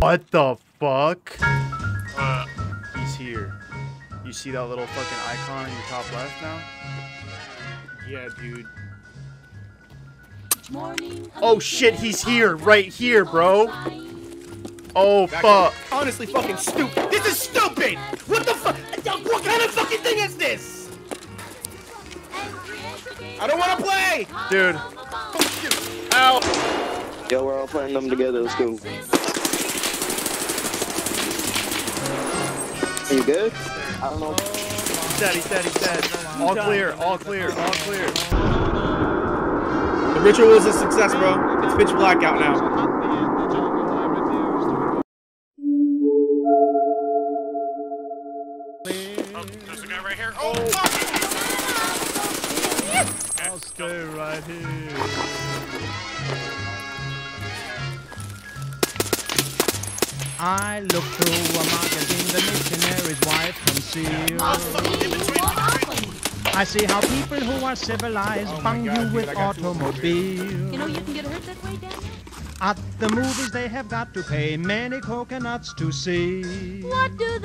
What the fuck? He's here. You see that little fucking icon in your top left now? Yeah, dude. Oh shit, he's here, right here, bro. Oh fuck. Honestly, fucking stupid. This is stupid. What the fuck? What kind of fucking thing is this? I don't want to play. Dude. Ow. Yo, we're all playing them together. Let's go. Are you good? I don't know. He's dead. All clear, all clear, all clear. The ritual was a success, bro. It's pitch black out now. There's a guy right here. Oh, fuck! I'll stay right here. I look through a magazine, the missionary's wife concealed. I see how people who are civilized bung you with automobiles. You know you can get hurt that way, Daniel? At the movies they have got to pay many coconuts to see. What do